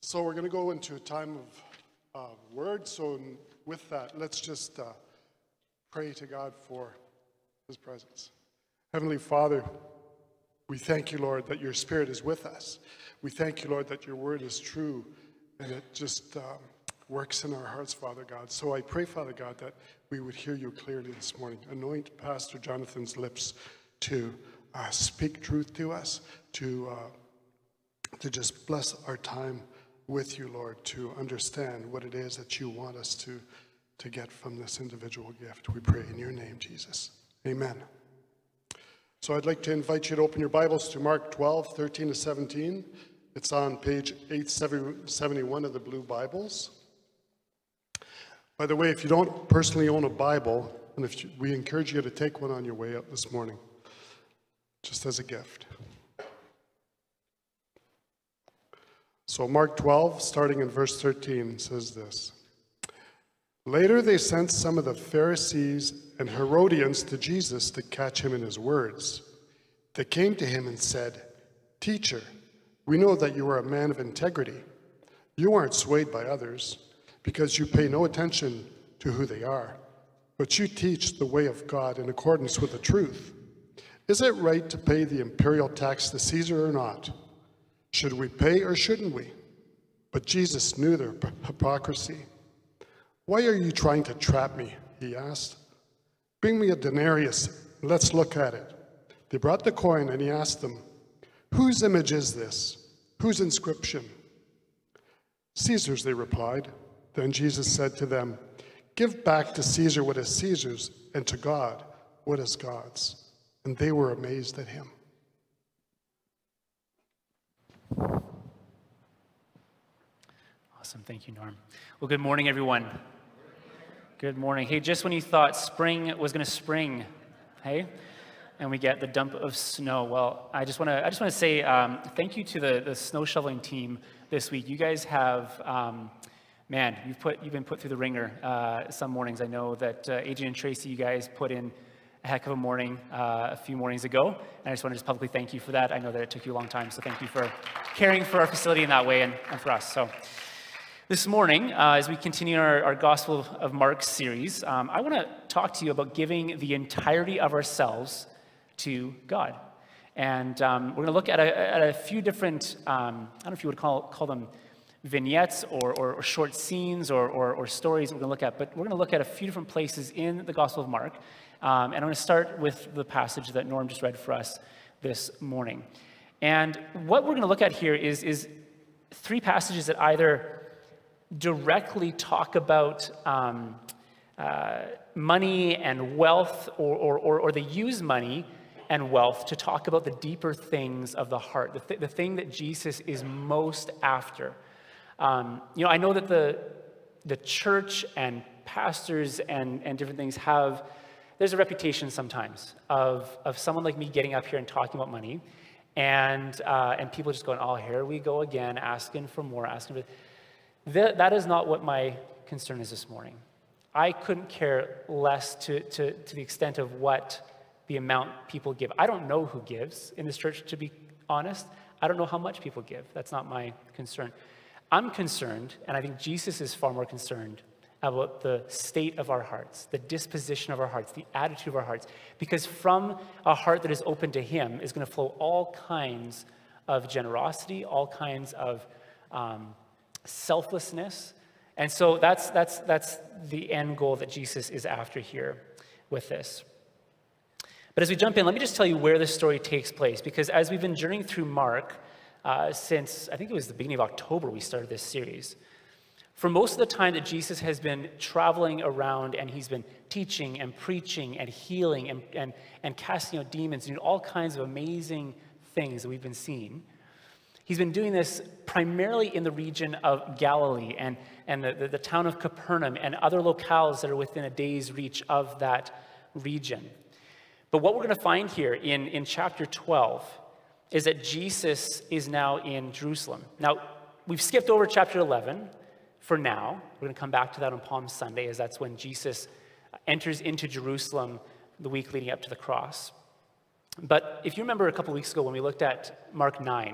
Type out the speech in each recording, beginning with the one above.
So we're going to go into a time of word. So with that, let's just pray to God for his presence. Heavenly Father, we thank you, Lord, that your Spirit is with us. We thank you, Lord, that your word is true and it just works in our hearts, Father God. So I pray, Father God, that we would hear you clearly this morning. Anoint Pastor Jonathan's lips to speak truth to us, to just bless our time with you, Lord, to understand what it is that you want us to get from this individual gift. We pray in your name, Jesus. Amen. So I'd like to invite you to open your Bibles to Mark 12, 13 to 17. It's on page 871 of the Blue Bibles. By the way, if you don't personally own a Bible, and we encourage you to take one on your way out this morning, just as a gift. So Mark 12, starting in verse 13, says this. Later they sent some of the Pharisees and Herodians to Jesus to catch him in his words. They came to him and said, "Teacher, we know that you are a man of integrity. You aren't swayed by others, because you pay no attention to who they are, but you teach the way of God in accordance with the truth. Is it right to pay the imperial tax to Caesar or not? Should we pay or shouldn't we?" But Jesus knew their hypocrisy. "Why are you trying to trap me?" he asked. "Bring me a denarius, and let's look at it." They brought the coin, and he asked them, "Whose image is this? Whose inscription?" "Caesar's," they replied. Then Jesus said to them, "Give back to Caesar what is Caesar's, and to God what is God's." And they were amazed at him. Awesome. Thank you, Norm. Well, good morning, everyone. Good morning. Hey, just when you thought spring was going to spring, hey, and we get the dump of snow. Well, I just want to say thank you to the snow shoveling team this week. You guys have, man, you've been put through the ringer some mornings. I know that Adrian and Tracy, you guys put in a heck of a morning a few mornings ago, and I just want to publicly thank you for that. I know that it took you a long time, so thank you for caring for our facility in that way and for us. So this morning, as we continue our Gospel of Mark series, I want to talk to you about giving the entirety of ourselves to God. And we're going to look at a few different, I don't know if you would call them vignettes or short scenes or stories we're going to look at, but we're going to look at a few different places in the Gospel of Mark. And I'm going to start with the passage that Norm just read for us this morning. And what we're going to look at here is three passages that either directly talk about money and wealth, or they use money and wealth to talk about the deeper things of the heart, the thing that Jesus is most after. I know that the church and pastors and different things there's a reputation sometimes of someone like me getting up here and talking about money, and people just going, "Oh, here we go again, asking for more, asking for." That is not what my concern is this morning. I couldn't care less to the extent of what the amount people give. I don't know who gives in this church, to be honest. I don't know how much people give. That's not my concern. I'm concerned, and I think Jesus is far more concerned about the state of our hearts, the disposition of our hearts, the attitude of our hearts, because from a heart that is open to him is going to flow all kinds of generosity, all kinds of selflessness. And so that's the end goal that Jesus is after here with this. But as we jump in, let me just tell you where this story takes place, because as we've been journeying through Mark since, I think it was the beginning of October we started this series, for most of the time that Jesus has been traveling around and he's been teaching and preaching and healing and casting out demons and doing all kinds of amazing things that we've been seeing, he's been doing this primarily in the region of Galilee and the town of Capernaum and other locales that are within a day's reach of that region. But what we're going to find here in chapter 12 is that Jesus is now in Jerusalem. Now, we've skipped over chapter 11 for now. We're going to come back to that on Palm Sunday, as that's when Jesus enters into Jerusalem the week leading up to the cross. But if you remember a couple weeks ago when we looked at Mark 9,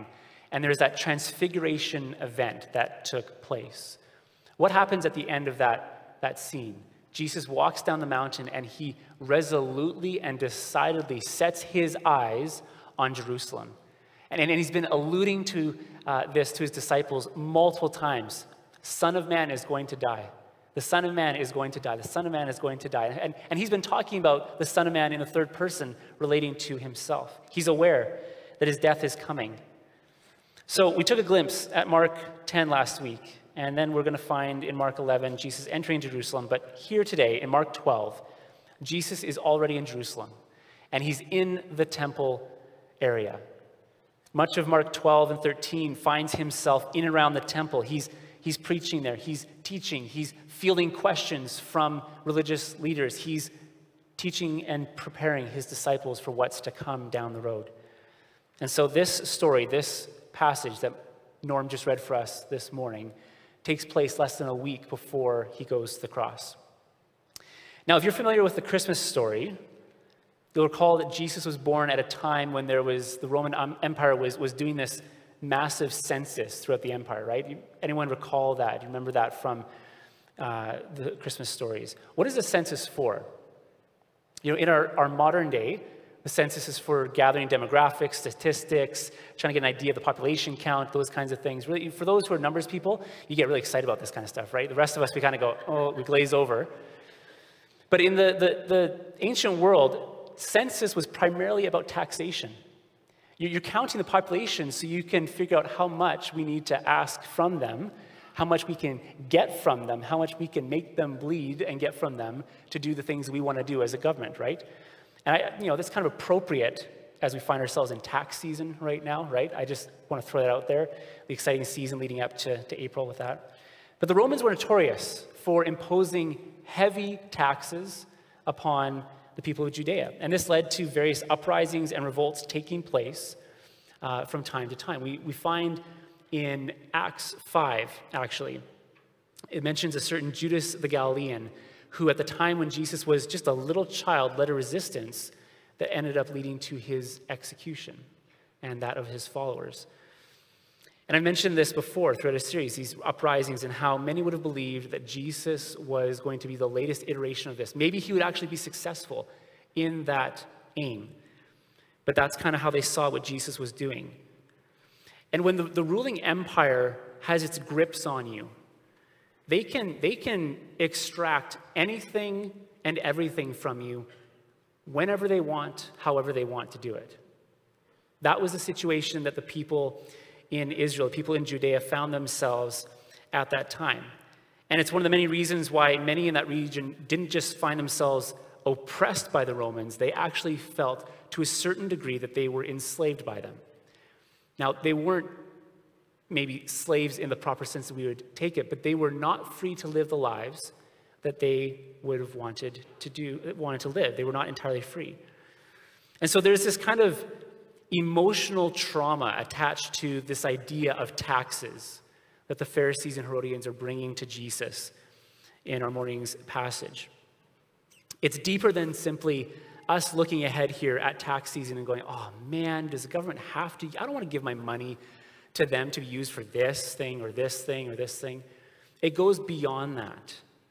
And there's that transfiguration event that took place. What happens at the end of that scene? Jesus walks down the mountain and he resolutely and decidedly sets his eyes on Jerusalem. And he's been alluding to this to his disciples multiple times. Son of Man is going to die. The Son of Man is going to die. The Son of Man is going to die. And he's been talking about the Son of Man in the third person relating to himself. He's aware that his death is coming. So we took a glimpse at Mark 10 last week, and then we're going to find in Mark 11 Jesus entering Jerusalem. But here today, in Mark 12, Jesus is already in Jerusalem, and he's in the temple area. Much of Mark 12 and 13 finds himself in and around the temple. He's preaching there. He's teaching. He's fielding questions from religious leaders. He's teaching and preparing his disciples for what's to come down the road. And so this story, this passage that Norm just read for us this morning, takes place less than a week before he goes to the cross. Now, if you're familiar with the Christmas story, you'll recall that Jesus was born at a time when the Roman Empire was doing this massive census throughout the empire, right? Anyone recall that? You remember that from the Christmas stories? What is a census for? You know, in our modern day, the census is for gathering demographics, statistics, trying to get an idea of the population count, those kinds of things. Really, for those who are numbers people, you get really excited about this kind of stuff, right? The rest of us, we kind of go, oh, we glaze over. But in the ancient world, census was primarily about taxation. You're counting the population so you can figure out how much we need to ask from them, how much we can get from them, how much we can make them bleed and get from them to do the things we want to do as a government, right? And that's kind of appropriate as we find ourselves in tax season right now, right? I just want to throw that out there, the exciting season leading up to April with that. But the Romans were notorious for imposing heavy taxes upon the people of Judea. And this led to various uprisings and revolts taking place from time to time. We find in Acts 5, actually, it mentions a certain Judas the Galilean who at the time when Jesus was just a little child led a resistance that ended up leading to his execution and that of his followers. And I mentioned this before throughout a series, these uprisings and how many would have believed that Jesus was going to be the latest iteration of this. Maybe he would actually be successful in that aim. But that's kind of how they saw what Jesus was doing. And when the ruling empire has its grips on you, they can extract anything and everything from you whenever they want, however they want to do it. That was the situation that the people in Israel, people in Judea, found themselves at that time. And it's one of the many reasons why many in that region didn't just find themselves oppressed by the Romans, they actually felt to a certain degree that they were enslaved by them. Now, they weren't maybe slaves in the proper sense that we would take it, but they were not free to live the lives that they would have wanted to live. They were not entirely free. And so there's this kind of emotional trauma attached to this idea of taxes that the Pharisees and Herodians are bringing to Jesus in our morning's passage. It's deeper than simply us looking ahead here at tax season and going, oh man, does the government have to? I don't want to give my money to them to be used for this thing or this thing or this thing. It goes beyond that.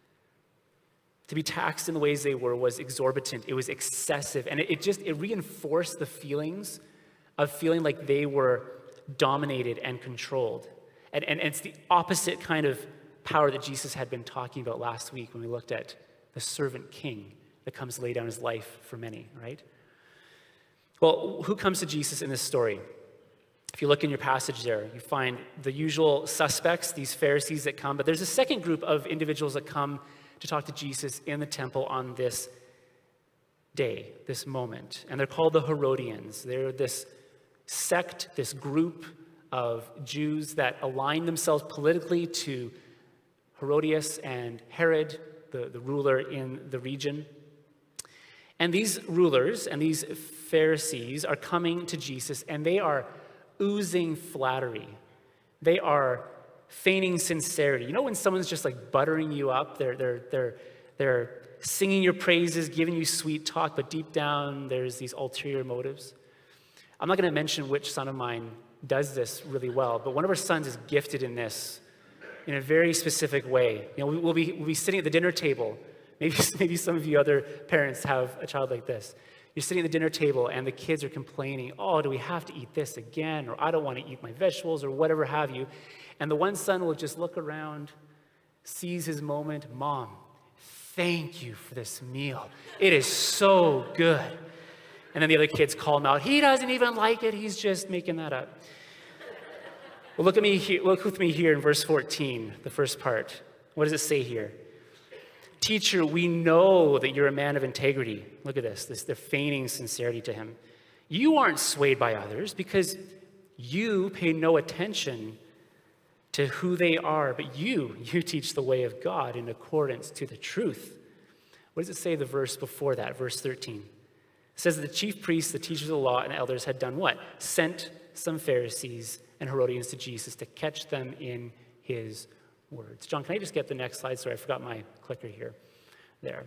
To be taxed in the ways they were was exorbitant. It was excessive. And it reinforced the feelings of feeling like they were dominated and controlled. And it's the opposite kind of power that Jesus had been talking about last week when we looked at the servant king that comes to lay down his life for many, right? Well, who comes to Jesus in this story? If you look in your passage there, you find the usual suspects, these Pharisees that come, but there's a second group of individuals that come to talk to Jesus in the temple on this day, this moment. And they're called the Herodians. They're this sect, this group of Jews that align themselves politically to Herodias and Herod, the ruler in the region. And these rulers and these Pharisees are coming to Jesus, and they are oozing flattery. They are feigning sincerity. You know when someone's just like buttering you up, they're singing your praises, giving you sweet talk, but deep down there's these ulterior motives. I'm not going to mention which son of mine does this really well, but one of our sons is gifted in this in a very specific way. You know, we'll be sitting at the dinner table. Maybe some of you other parents have a child like this. You're sitting at the dinner table and the kids are complaining, oh, do we have to eat this again? Or I don't want to eat my vegetables or whatever have you. And the one son will just look around, sees his moment. Mom, thank you for this meal. It is so good. And then the other kids call him out. He doesn't even like it. He's just making that up. Well, look with me here in verse 14, the first part. What does it say here? Teacher, we know that you're a man of integrity. Look at this. They're feigning sincerity to him. You aren't swayed by others because you pay no attention to who they are, but you teach the way of God in accordance to the truth. What does it say the verse before that, verse 13? It says that the chief priests, the teachers of the law, and elders had done what? Sent some Pharisees and Herodians to Jesus to catch them in his words. John, can I just get the next slide? Sorry, I forgot my clicker here. There.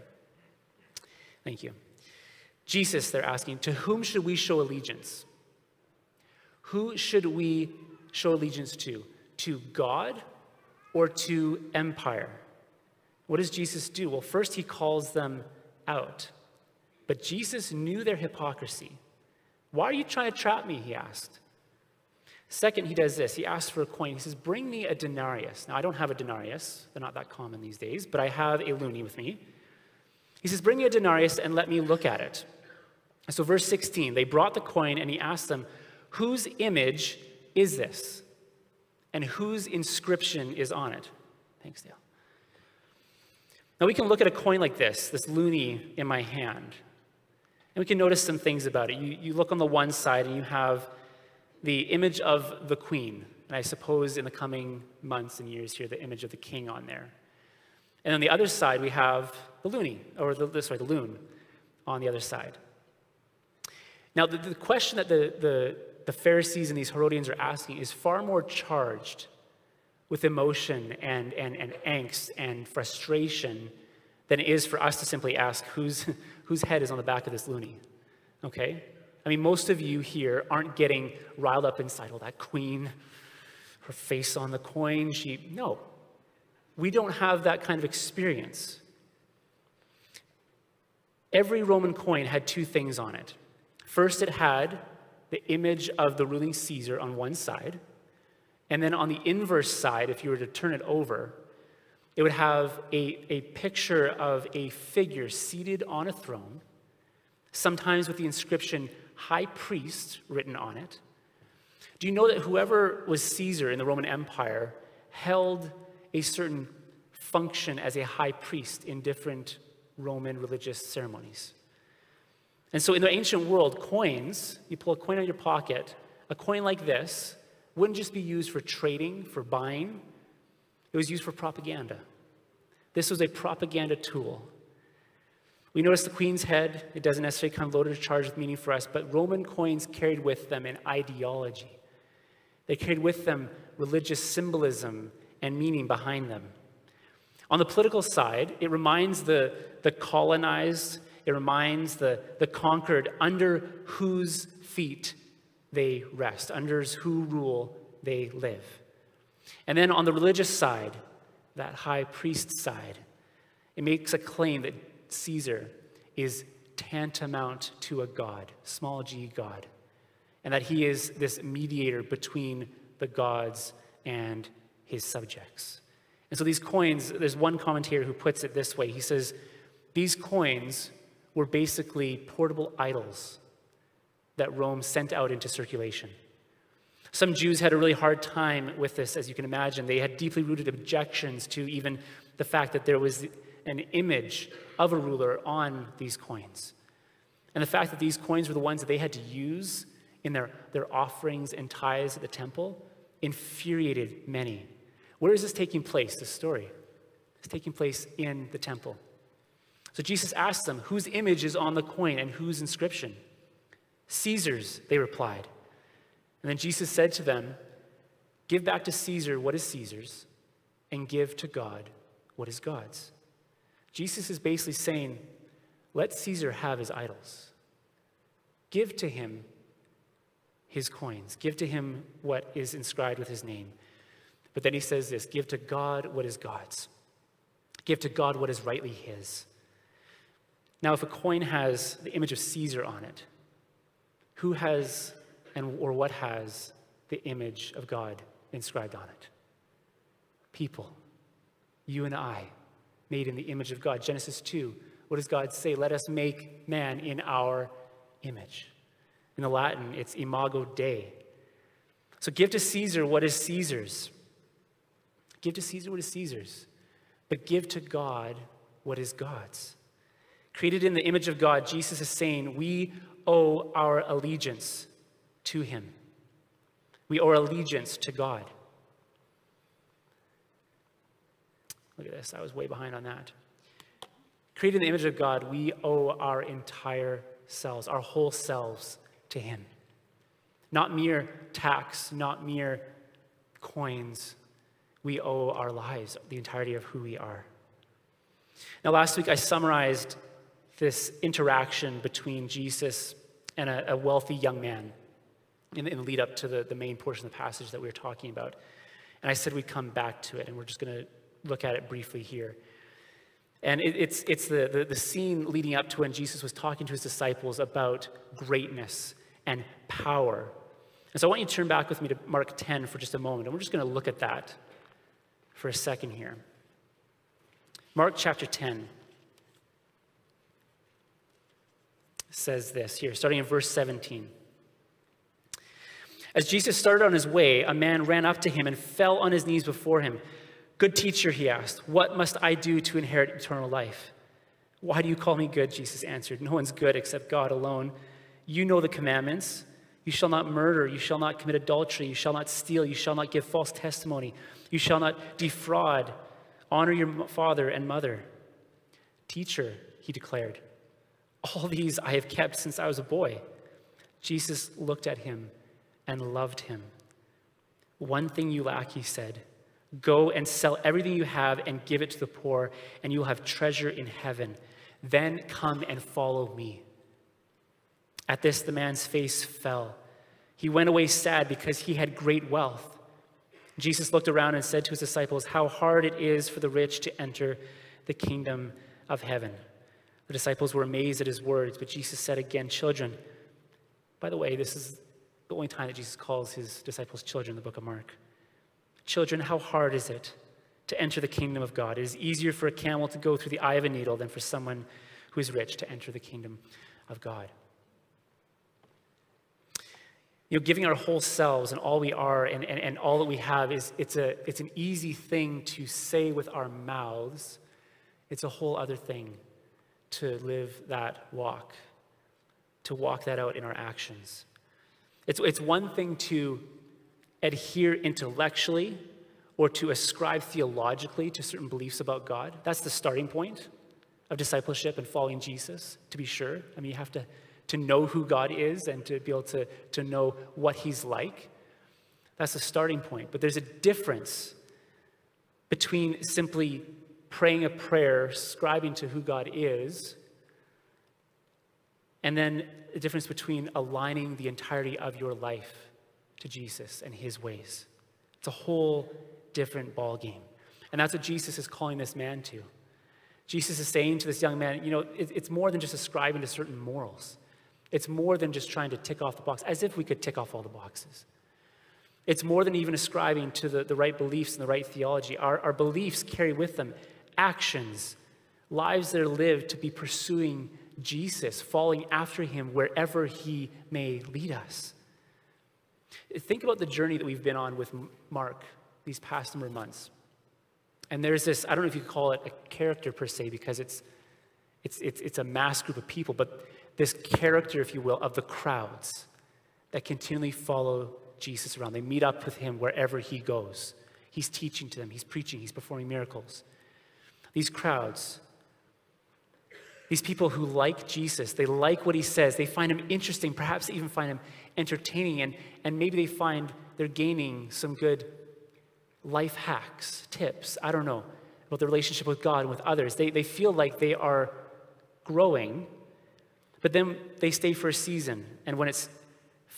Thank you. Jesus, they're asking, to whom should we show allegiance? Who should we show allegiance to? To God or to empire? What does Jesus do? Well, first he calls them out. But Jesus knew their hypocrisy. Why are you trying to trap me, he asked. Second, he does this. He asks for a coin. He says, bring me a denarius. Now, I don't have a denarius. They're not that common these days, but I have a loonie with me. He says, bring me a denarius and let me look at it. So verse 16, they brought the coin and he asked them, whose image is this? And whose inscription is on it? Thanks, Dale. Now we can look at a coin like this loonie in my hand, and we can notice some things about it. You look on the one side and you have the image of the queen, and I suppose in the coming months and years here, the image of the king on there. And on the other side, we have the loonie, or the loon on the other side. Now, the question that the Pharisees and these Herodians are asking is far more charged with emotion and angst and frustration than it is for us to simply ask whose head is on the back of this loonie, okay? I mean, most of you here aren't getting riled up inside, oh, that queen, her face on the coin, no. We don't have that kind of experience. Every Roman coin had two things on it. First, it had the image of the ruling Caesar on one side, and then on the inverse side, if you were to turn it over, it would have a picture of a figure seated on a throne, sometimes with the inscription High Priest written on it. Do you know that whoever was Caesar in the Roman Empire held a certain function as a high priest in different Roman religious ceremonies? And so in the ancient world, coins, you pull a coin out of your pocket, a coin like this wouldn't just be used for trading, for buying. It was used for propaganda. This was a propaganda tool. We notice the queen's head. It doesn't necessarily come loaded or charged with meaning for us, but Roman coins carried with them an ideology. They carried with them religious symbolism and meaning behind them. On the political side, it reminds the colonized, it reminds the conquered under whose feet they rest, under whose rule they live. And then on the religious side, that high priest side, it makes a claim that Caesar is tantamount to a god, small g God, and that he is this mediator between the gods and his subjects. And so these coins, there's one commentator who puts it this way. He says, these coins were basically portable idols that Rome sent out into circulation. Some Jews had a really hard time with this, as you can imagine. They had deeply rooted objections to even the fact that there was an image of a ruler on these coins. And the fact that these coins were the ones that they had to use in their offerings and tithes at the temple infuriated many. Where is this taking place, this story? It's taking place in the temple. So Jesus asked them, whose image is on the coin and whose inscription? Caesar's, they replied. And then Jesus said to them, give back to Caesar what is Caesar's, and give to God what is God's. Jesus is basically saying, let Caesar have his idols. Give to him his coins. Give to him what is inscribed with his name. But then he says this, give to God what is God's. Give to God what is rightly his. Now, if a coin has the image of Caesar on it, who has or what has the image of God inscribed on it? People. You and I, made in the image of God. Genesis 2, what does God say? Let us make man in our image. In the Latin, it's imago Dei. So give to Caesar what is Caesar's. Give to Caesar what is Caesar's. But give to God what is God's. Created in the image of God, Jesus is saying we owe our allegiance to him. We owe our allegiance to God. Look at this, I was way behind on that. Created in the image of God, we owe our entire selves, our whole selves to him. Not mere tax, not mere coins. We owe our lives, the entirety of who we are. Now, last week I summarized this interaction between Jesus and a wealthy young man in the lead up to the main portion of the passage that we were talking about. And I said we'd come back to it, and we're just going to look at it briefly here. And it's the scene leading up to when Jesus was talking to his disciples about greatness and power. And so I want you to turn back with me to Mark 10 for just a moment, and we're just going to look at that for a second here. Mark chapter 10 says this here, starting in verse 17. As Jesus started on his way, a man ran up to him and fell on his knees before him. Good teacher, he asked, what must I do to inherit eternal life? Why do you call me good? Jesus answered, no one's good except God alone. You know the commandments. You shall not murder. You shall not commit adultery. You shall not steal. You shall not give false testimony. You shall not defraud. Honor your father and mother. Teacher, he declared, all these I have kept since I was a boy. Jesus looked at him and loved him. One thing you lack, he said. Go and sell everything you have and give it to the poor, and you will have treasure in heaven. Then come and follow me. At this, the man's face fell. He went away sad because he had great wealth. Jesus looked around and said to his disciples, how hard it is for the rich to enter the kingdom of heaven. The disciples were amazed at his words, but Jesus said again, children. By the way, this is the only time that Jesus calls his disciples children in the book of Mark. Children, how hard is it to enter the kingdom of God? It is easier for a camel to go through the eye of a needle than for someone who is rich to enter the kingdom of God. You know, giving our whole selves and all we are and all that we have it's an easy thing to say with our mouths. It's a whole other thing to live that walk, to walk that out in our actions. It's one thing to adhere intellectually or to ascribe theologically to certain beliefs about God. That's the starting point of discipleship and following Jesus, to be sure. I mean, you have to know who God is and to be able to know what he's like. That's the starting point. But there's a difference between simply praying a prayer, ascribing to who God is, and then the difference between aligning the entirety of your life to Jesus and his ways. It's a whole different ballgame. And that's what Jesus is calling this man to. Jesus is saying to this young man, you know, it's more than just ascribing to certain morals. It's more than just trying to tick off the box, as if we could tick off all the boxes. It's more than even ascribing to the right beliefs and the right theology. Our beliefs carry with them actions, lives that are lived to be pursuing Jesus, following after him wherever he may lead us. Think about the journey that we've been on with Mark these past number of months. And there's this, I don't know if you could call it a character per se, because it's a mass group of people, but this character, if you will, of the crowds that continually follow Jesus around. They meet up with him wherever he goes. He's teaching to them, he's preaching, he's performing miracles. These crowds, these people who like Jesus, they like what he says, they find him interesting, perhaps they even find him entertaining, and maybe they find they're gaining some good life hacks, tips, I don't know, about their relationship with God and with others. They feel like they are growing, but then they stay for a season, and when it's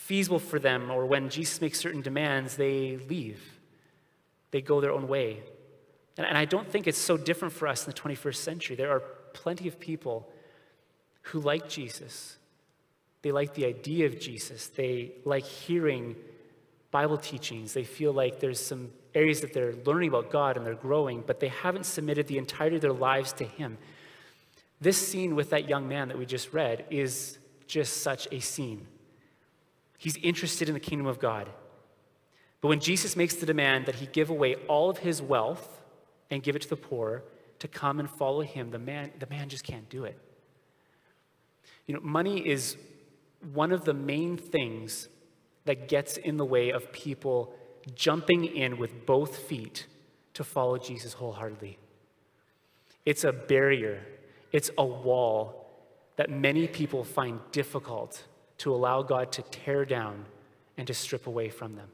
feasible for them, or when Jesus makes certain demands, they leave. They go their own way. And I don't think it's so different for us in the 21st century. There are plenty of people who like Jesus. They like the idea of Jesus. They like hearing Bible teachings. They feel like there's some areas that they're learning about God and they're growing, but they haven't submitted the entirety of their lives to him. This scene with that young man that we just read is just such a scene. He's interested in the kingdom of God. But when Jesus makes the demand that he give away all of his wealth and give it to the poor to come and follow him, the man just can't do it. You know, money is one of the main things that gets in the way of people jumping in with both feet to follow Jesus wholeheartedly. It's a barrier. It's a wall that many people find difficult to allow God to tear down and to strip away from them.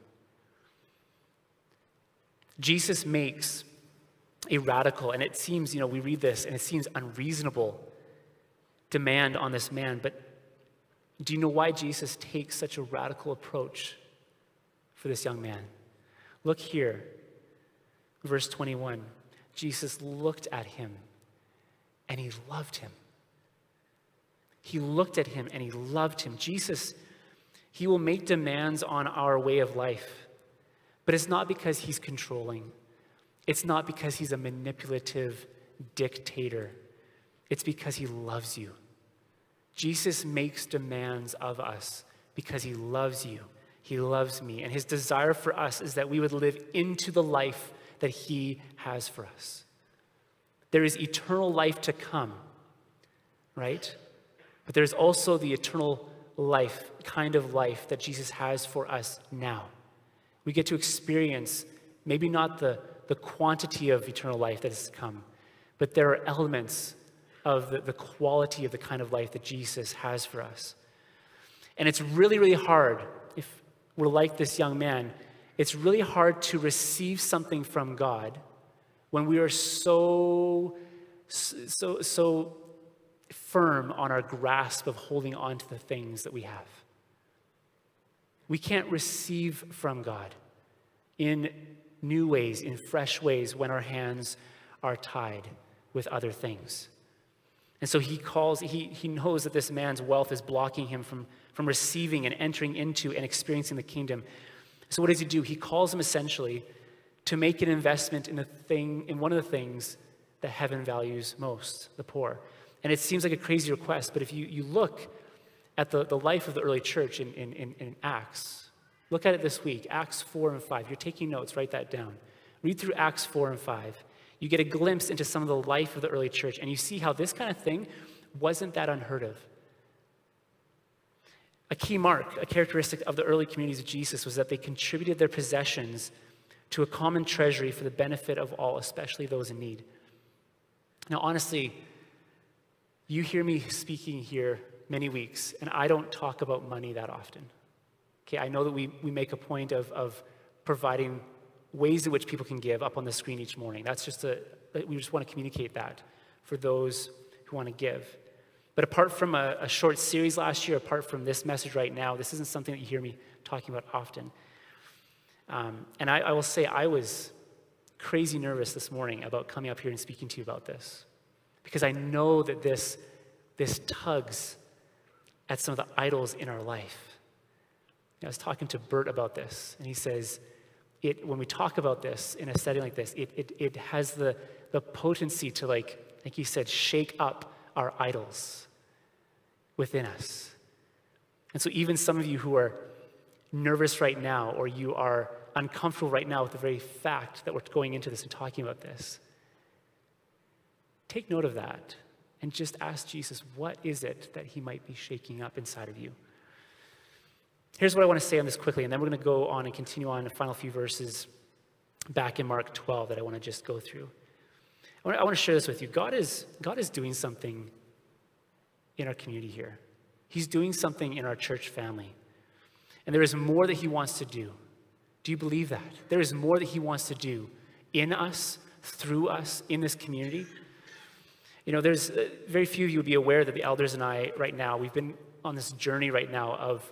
Jesus makes a radical, and it seems, we read this and it seems unreasonable demand on this man, but do you know why Jesus takes such a radical approach for this young man? Look here, verse 21. Jesus looked at him and he loved him. He looked at him and he loved him. Jesus, he will make demands on our way of life, but it's not because he's controlling. It's not because he's a manipulative dictator. It's because he loves you. Jesus makes demands of us because he loves you. He loves me. And his desire for us is that we would live into the life that he has for us. There is eternal life to come, right? But there's also the eternal life, kind of life that Jesus has for us now. We get to experience maybe not the quantity of eternal life that has to come, but there are elements of the quality of the kind of life that Jesus has for us. And it's really, really hard, if we're like this young man, it's really hard to receive something from God when we are so firm on our grasp of holding on to the things that we have. We can't receive from God in new ways, in fresh ways, when our hands are tied with other things. And so he knows that this man's wealth is blocking him from receiving and entering into and experiencing the kingdom. So what does he do? He calls him essentially to make an investment in one of the things that heaven values most, the poor. And it seems like a crazy request, but if you look at the life of the early church in Acts, look at it this week, Acts 4 and 5. You're taking notes, write that down. Read through Acts 4 and 5. You get a glimpse into some of the life of the early church, and you see how this kind of thing wasn't that unheard of. A key mark, a characteristic of the early communities of Jesus was that they contributed their possessions to a common treasury for the benefit of all, especially those in need. Now, honestly, you hear me speaking here many weeks, and I don't talk about money that often. Okay, I know that we make a point of providing ways in which people can give up on the screen each morning. We just want to communicate that for those who want to give. But apart from a short series last year, apart from this message right now, this isn't something that you hear me talking about often. And I will say I was crazy nervous this morning about coming up here and speaking to you about this, because I know that this tugs at some of the idols in our life. I was talking to Bert about this, and he says, when we talk about this in a setting like this, it has the potency to, like he said, shake up our idols within us. And so even some of you who are nervous right now, or you are uncomfortable right now with the very fact that we're going into this and talking about this, take note of that and just ask Jesus, what is it that he might be shaking up inside of you? Here's what I want to say on this quickly, and then we're going to go on and continue on the final few verses back in Mark 12 that I want to just go through. I want to share this with you. God is doing something in our community here. He's doing something in our church family. And there is more that he wants to do. Do you believe that? There is more that he wants to do in us, through us, in this community. There's very few of you would be aware that the elders and I right now, we've been on this journey right now of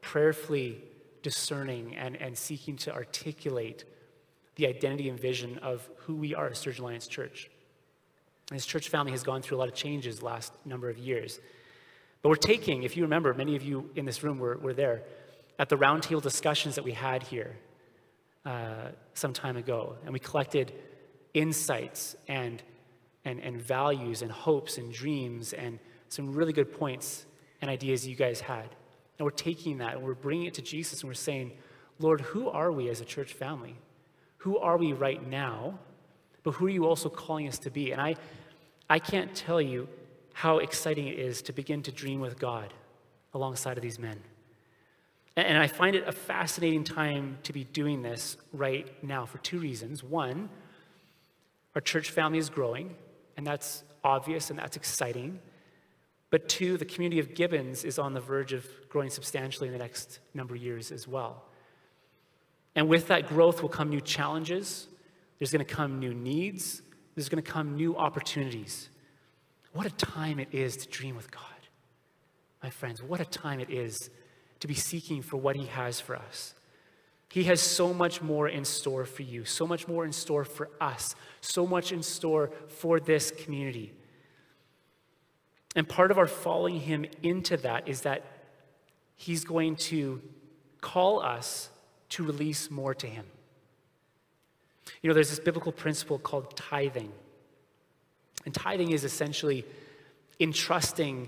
prayerfully discerning and seeking to articulate the identity and vision of who we are as Sturgeon Alliance Church. And this church family has gone through a lot of changes the last number of years. But we're taking, if you remember, many of you in this room were there, at the roundtable discussions that we had here some time ago. And we collected insights and values and hopes and dreams and some really good points and ideas you guys had. And we're taking that and we're bringing it to Jesus and we're saying, Lord, who are we as a church family? Who are we right now? But who are you also calling us to be? And I can't tell you how exciting it is to begin to dream with God alongside of these men. And I find it a fascinating time to be doing this right now for two reasons. One, our church family is growing, and that's obvious and that's exciting. But two, the community of Gibbons is on the verge of growing substantially in the next number of years as well. And with that growth will come new challenges. There's going to come new needs. There's going to come new opportunities. What a time it is to dream with God. My friends, what a time it is to be seeking for what he has for us. He has so much more in store for you, so much more in store for us, so much in store for this community. And part of our following him into that is that he's going to call us to release more to him. You know, there's this biblical principle called tithing. And tithing is essentially entrusting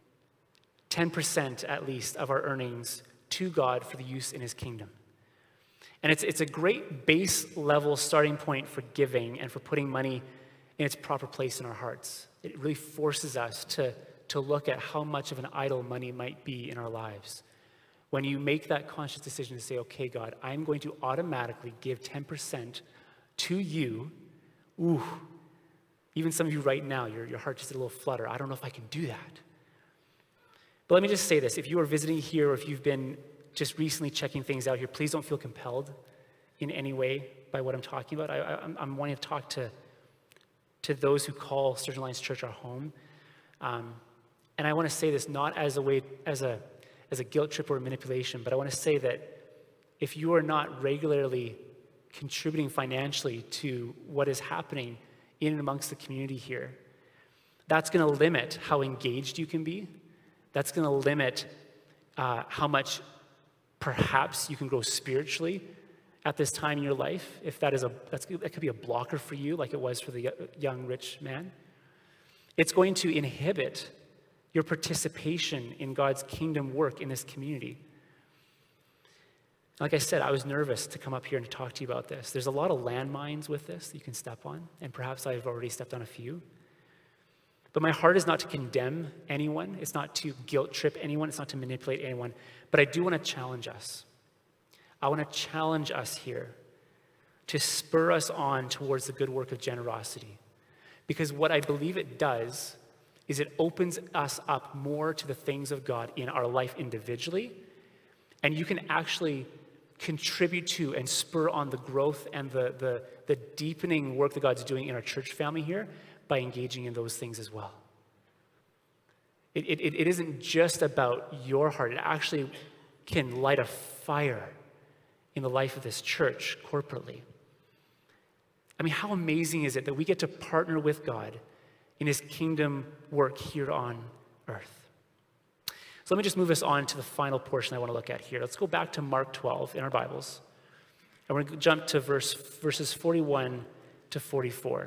10% at least of our earnings to God for the use in his kingdom. And it's a great base level starting point for giving and for putting money in its proper place in our hearts. It really forces us to look at how much of an idol money might be in our lives. When you make that conscious decision to say, okay, God, I'm going to automatically give 10% to you, ooh, even some of you right now, your heart just did a little flutter. I don't know if I can do that. But let me just say this. If you are visiting here or if you've been just recently checking things out here, please don't feel compelled in any way by what I'm talking about. I'm wanting to talk to those who call Sturgeon Alliance Church our home. And I want to say this not as a way, as a guilt trip or a manipulation, but I want to say that if you are not regularly contributing financially to what is happening in and amongst the community here, that's going to limit how engaged you can be. That's going to limit how much perhaps you can grow spiritually at this time in your life, if that could be a blocker for you like it was for the young rich man. It's going to inhibit your participation in God's kingdom work in this community. Like I said, I was nervous to come up here and to talk to you about this. There's a lot of landmines with this that you can step on, and perhaps I've already stepped on a few. But my heart is not to condemn anyone. It's not to guilt trip anyone. It's not to manipulate anyone. But I do want to challenge us. I want to challenge us here to spur us on towards the good work of generosity. Because what I believe it does is it opens us up more to the things of God in our life individually. And you can actually contribute to and spur on the growth and the deepening work that God's doing in our church family here by engaging in those things as well. It isn't just about your heart. It actually can light a fire in the life of this church corporately. I mean, how amazing is it that we get to partner with God in his kingdom work here on earth? So let me just move us on to the final portion I want to look at here. Let's go back to Mark 12 in our Bibles. And we're going to jump to verses 41 to 44.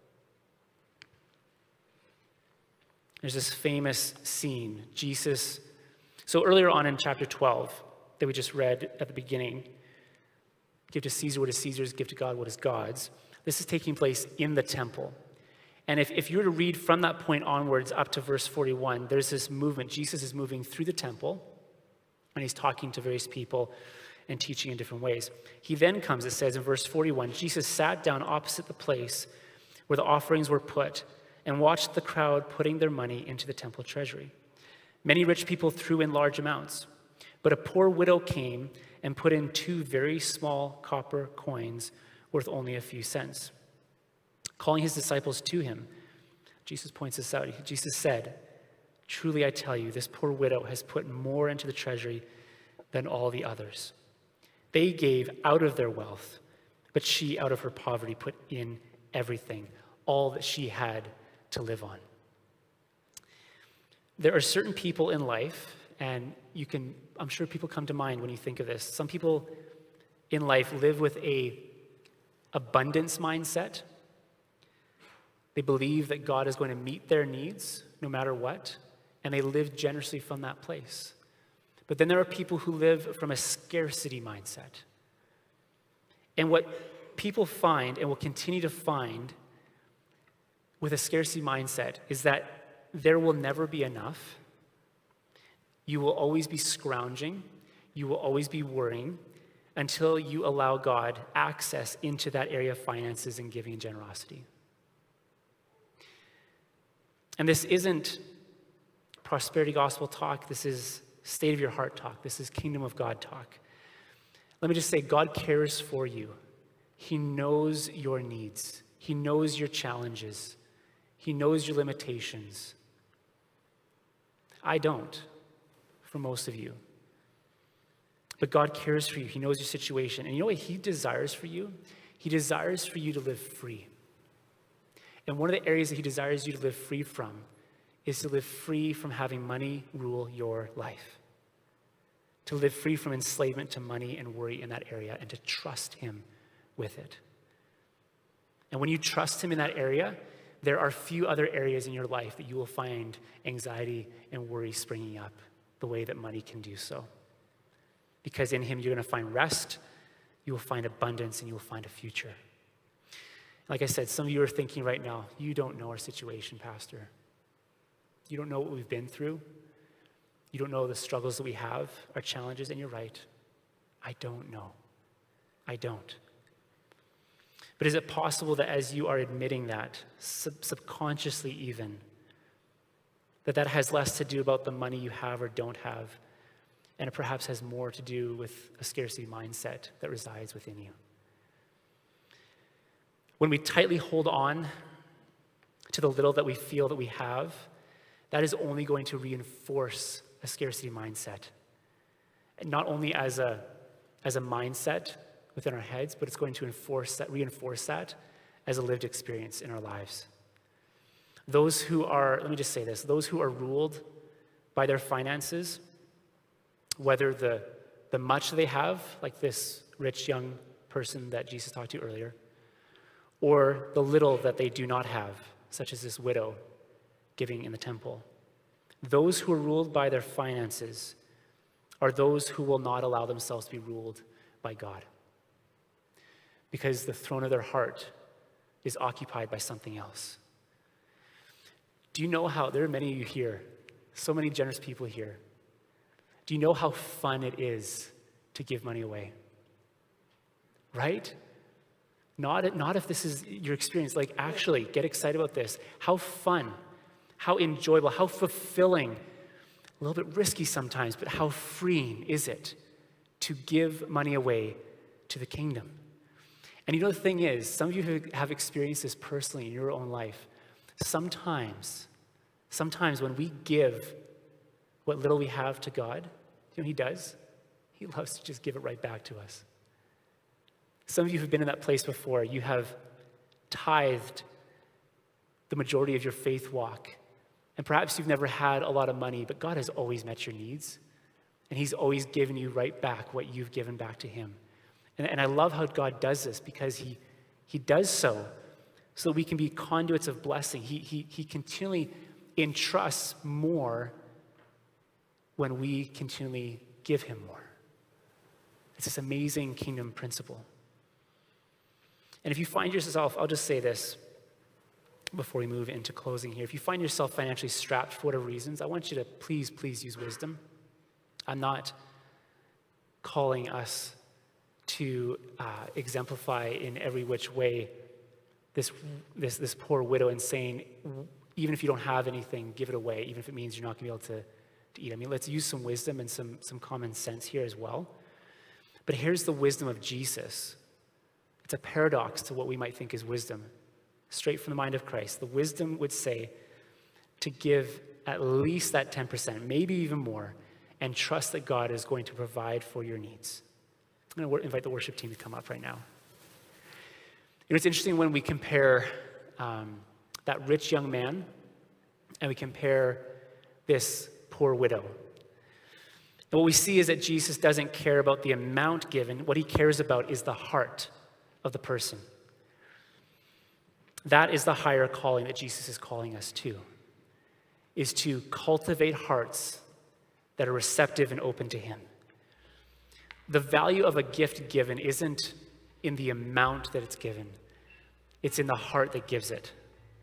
There's this famous scene. Jesus, so earlier on in chapter 12 that we just read at the beginning, give to Caesar what is Caesar's, give to God what is God's. This is taking place in the temple. And if you were to read from that point onwards up to verse 41, there's this movement. Jesus is moving through the temple, and he's talking to various people and teaching in different ways. He then comes, it says in verse 41, Jesus sat down opposite the place where the offerings were put and watched the crowd putting their money into the temple treasury. Many rich people threw in large amounts, but a poor widow came and put in 2 very small copper coins worth only a few cents. Calling his disciples to him, Jesus points this out. Jesus said, "Truly I tell you, this poor widow has put more into the treasury than all the others. They gave out of their wealth, but she out of her poverty put in everything, all that she had to live on. There are certain people in life, and I'm sure people come to mind when you think of this. Some people in life live with a abundance mindset. They believe that God is going to meet their needs no matter what, and they live generously from that place. But then there are people who live from a scarcity mindset. And what people find and will continue to find with a scarcity mindset is that there will never be enough. You will always be scrounging. You will always be worrying until you allow God access into that area of finances and giving and generosity. And this isn't prosperity gospel talk. This is state of your heart talk. This is kingdom of God talk. Let me just say, God cares for you. He knows your needs. He knows your challenges. He knows your limitations. I don't, for most of you. But God cares for you. He knows your situation. And you know what he desires for you? He desires for you to live free. And one of the areas that he desires you to live free from is to live free from having money rule your life. To live free from enslavement to money and worry in that area, and to trust him with it. And when you trust him in that area, there are few other areas in your life that you will find anxiety and worry springing up the way that money can do so. Because in him, you're going to find rest, you will find abundance, and you will find a future. Like I said, some of you are thinking right now, you don't know our situation, Pastor. You don't know what we've been through. You don't know the struggles that we have, our challenges, and you're right. I don't know. I don't. But is it possible that as you are admitting that, subconsciously even, that has less to do about the money you have or don't have, and it perhaps has more to do with a scarcity mindset that resides within you? When we tightly hold on to the little that we feel that we have, that is only going to reinforce a scarcity mindset. And not only as a mindset within our heads, but it's going to reinforce that as a lived experience in our lives. Those who are, let me just say this, those who are ruled by their finances, whether the much they have, like this rich young person that Jesus talked to earlier, or the little that they do not have, such as this widow giving in the temple. Those who are ruled by their finances are those who will not allow themselves to be ruled by God, because the throne of their heart is occupied by something else. Do you know how, there are many of you here, so many generous people here. Do you know how fun it is to give money away? Right? Not if this is your experience. Like, actually, get excited about this. How fun, how enjoyable, how fulfilling, a little bit risky sometimes, but how freeing is it to give money away to the kingdom? And you know, the thing is, some of you who have experienced this personally in your own life, sometimes when we give what little we have to God, you know what he does? He loves to just give it right back to us. Some of you have been in that place before. You have tithed the majority of your faith walk. And perhaps you've never had a lot of money, but God has always met your needs. And he's always given you right back what you've given back to him. And I love how God does this, because he does so that we can be conduits of blessing. He continually entrusts more when we continually give him more. It's this amazing kingdom principle. And if you find yourself, I'll just say this before we move into closing here. If you find yourself financially strapped for whatever reasons, I want you to please use wisdom. I'm not calling us to exemplify in every which way this poor widow and saying, even if you don't have anything, give it away, even if it means you're not going to be able to eat. I mean, let's use some wisdom and some common sense here as well. But here's the wisdom of Jesus. It's a paradox to what we might think is wisdom. Straight from the mind of Christ. The wisdom would say to give at least that 10%, maybe even more, and trust that God is going to provide for your needs. I'm going to invite the worship team to come up right now. It's interesting when we compare that rich young man and we compare this poor widow. And what we see is that Jesus doesn't care about the amount given. What he cares about is the heart of the person. That is the higher calling that Jesus is calling us to, is to cultivate hearts that are receptive and open to him. The value of a gift given isn't in the amount that it's given. It's in the heart that gives it.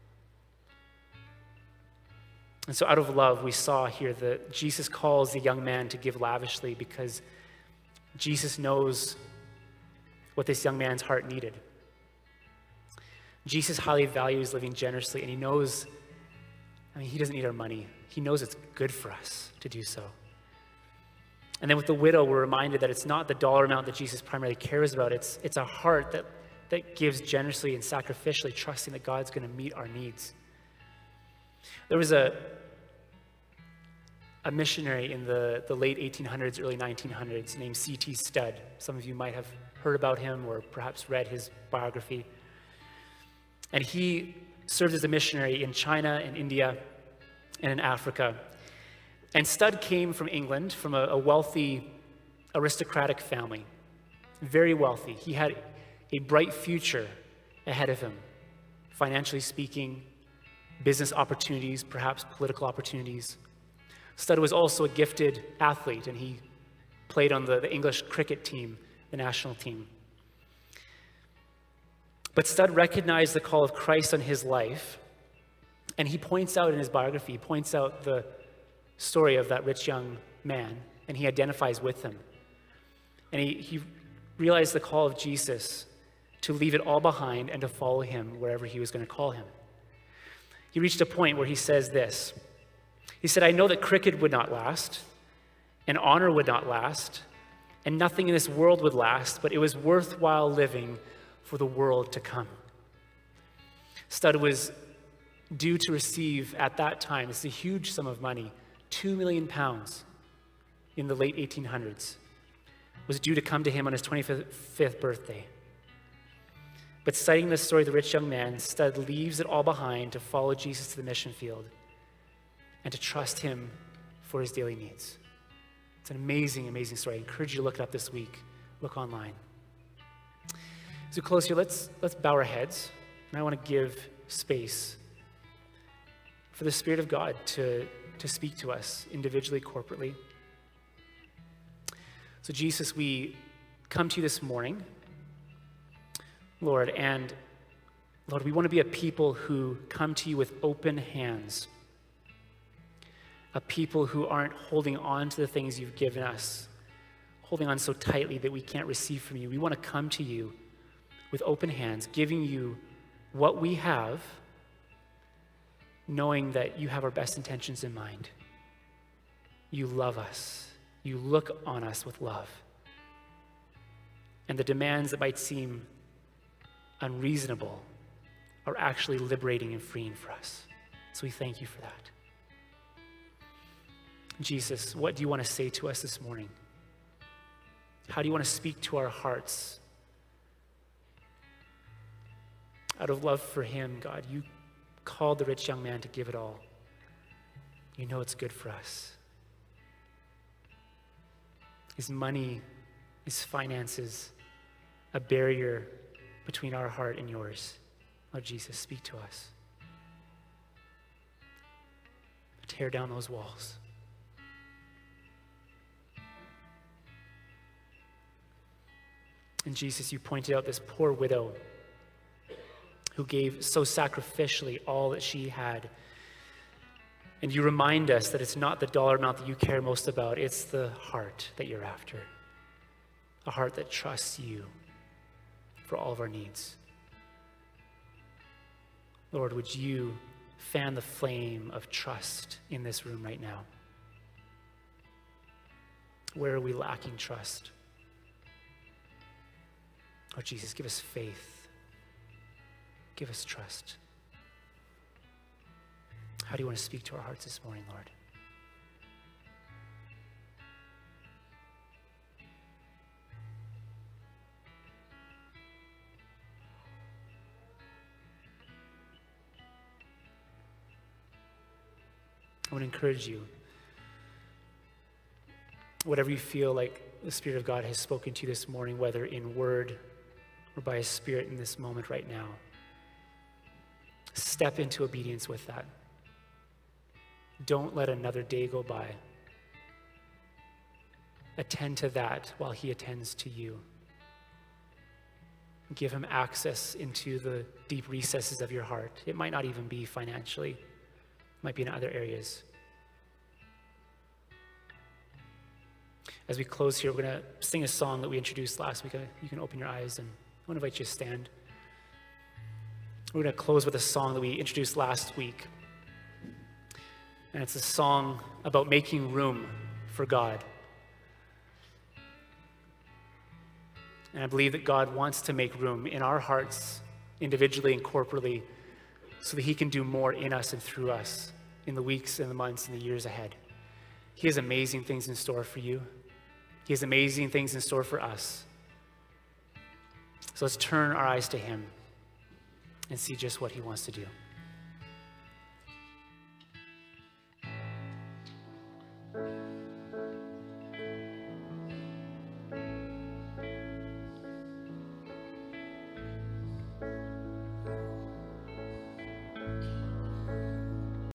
And so out of love, we saw here that Jesus calls the young man to give lavishly because Jesus knows what this young man's heart needed. Jesus highly values living generously, and he knows, he doesn't need our money. He knows it's good for us to do so. And then with the widow, we're reminded that it's not the dollar amount that Jesus primarily cares about. It's a heart that gives generously and sacrificially, trusting that God's going to meet our needs. There was a missionary in the late 1800s, early 1900s named C.T. Studd. Some of you might have heard about him or perhaps read his biography. And he served as a missionary in China and India and in Africa. And Studd came from England, from a wealthy, aristocratic family, very wealthy. He had a bright future ahead of him, financially speaking, business opportunities, perhaps political opportunities. Studd was also a gifted athlete, and he played on the English cricket team, the national team. But Studd recognized the call of Christ on his life, and he points out in his biography, he points out the story of that rich young man, and he identifies with him. And he realized the call of Jesus to leave it all behind and to follow him wherever he was going to call him. He reached a point where he says this. He said, "I know that cricket would not last, and honor would not last, and nothing in this world would last, but it was worthwhile living for the world to come." Studd was due to receive at that time, this is a huge sum of money, 2 million pounds in the late 1800s, was due to come to him on his 25th birthday. But citing the story of the rich young man, Studd leaves it all behind to follow Jesus to the mission field and to trust him for his daily needs. It's an amazing, amazing story. I encourage you to look it up this week. Look online. As we close here, let's bow our heads, and I want to give space for the Spirit of God to speak to us individually, corporately. So Jesus, we come to you this morning, Lord, and Lord, we want to be a people who come to you with open hands, a people who aren't holding on to the things you've given us, holding on so tightly that we can't receive from you. We want to come to you with open hands, giving you what we have, knowing that you have our best intentions in mind. You love us. You look on us with love. And the demands that might seem unreasonable are actually liberating and freeing for us. So we thank you for that. Jesus, what do you want to say to us this morning? How do you want to speak to our hearts? Out of love for him, God, you called the rich young man to give it all. You know it's good for us. Is money, is finances a barrier between our heart and yours? Lord Jesus, speak to us. Tear down those walls. And Jesus, you pointed out this poor widow who gave so sacrificially all that she had. And you remind us that it's not the dollar amount that you care most about, it's the heart that you're after. A heart that trusts you for all of our needs. Lord, would you fan the flame of trust in this room right now? Where are we lacking trust? Oh, Jesus, give us faith. Give us trust. How do you want to speak to our hearts this morning, Lord? I want to encourage you. Whatever you feel like the Spirit of God has spoken to you this morning, whether in word or by His Spirit in this moment right now, step into obedience with that. Don't let another day go by. Attend to that while He attends to you. Give Him access into the deep recesses of your heart. It might not even be financially. It might be in other areas. As we close here, we're going to sing a song that we introduced last week. You can open your eyes, and I want to invite you to stand. We're going to close with a song that we introduced last week. And it's a song about making room for God. And I believe that God wants to make room in our hearts, individually and corporately, so that He can do more in us and through us in the weeks and the months and the years ahead. He has amazing things in store for you. He has amazing things in store for us. So let's turn our eyes to Him and see just what He wants to do.